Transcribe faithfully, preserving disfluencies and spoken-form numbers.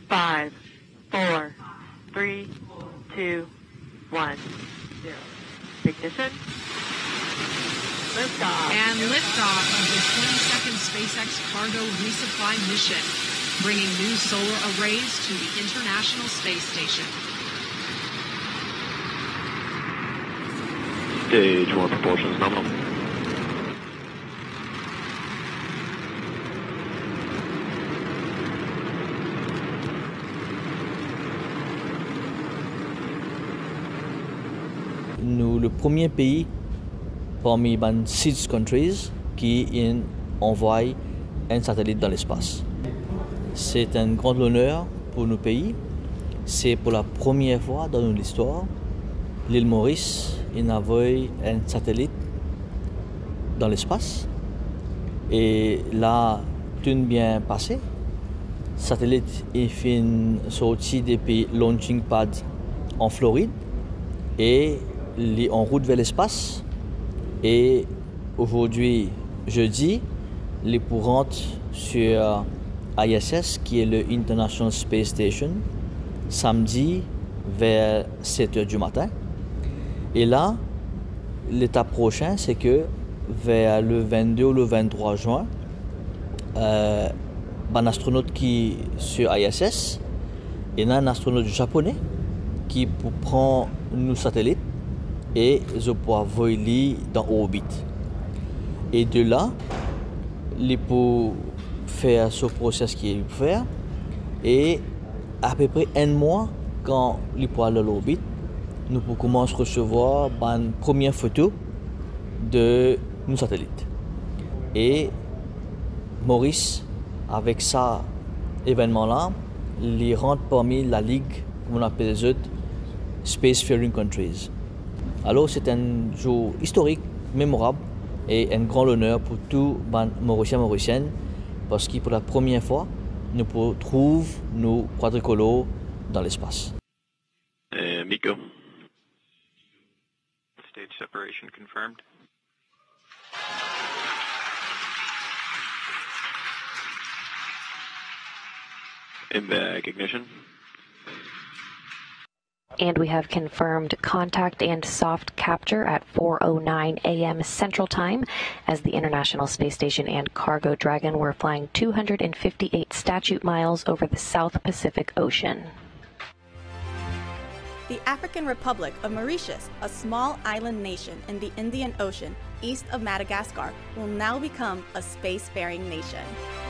five, four, three, two, one, zero. Ignition. Liftoff. And liftoff of the twenty-second SpaceX cargo resupply mission, bringing new solar arrays to the International Space Station. Stage one propulsion is nominal. Nous, le premier pays parmi les six countries qui envoie un satellite dans l'espace. C'est un grand honneur pour nos pays. C'est pour la première fois dans notre histoire, l'île Maurice envoie un satellite dans l'espace. Et là, tout bien passé. Le satellite est fin sorti depuis Launching Pad en Floride et il est en route vers l'espace. Et aujourd'hui, jeudi, il est pour rentrer sur I S S, qui est le International Space Station, samedi vers sept heures du matin. Et là, l'étape prochaine, c'est que vers le vingt-deux ou le vingt-trois juin, euh, un astronaute qui est sur I S S, et un astronaute japonais qui prend nos satellites et je peux voler dans l'orbite. Et de là, il peut faire ce processus qu'il peut faire. Et à peu près un mois, quand il peut aller à l'orbite, nous pouvons commencer à recevoir une première photo de nos satellites. Et Maurice, avec ça événement-là, il rentre parmi la ligue, comme on appelle les autres, Spacefaring Countries. Alors c'est un jour historique, mémorable et un grand honneur pour tous les Mauriciens et Mauriciennes parce que pour la première fois, nous pouvons trouver nos quadricolores dans l'espace. Uh, Miko. Stage separation confirmed. Inbag ignition. And we have confirmed contact and soft capture at four oh nine a m Central Time as the International Space Station and Cargo Dragon were flying two hundred fifty-eight statute miles over the South Pacific Ocean. The African Republic of Mauritius, a small island nation in the Indian Ocean east of Madagascar, will now become a spacefaring nation.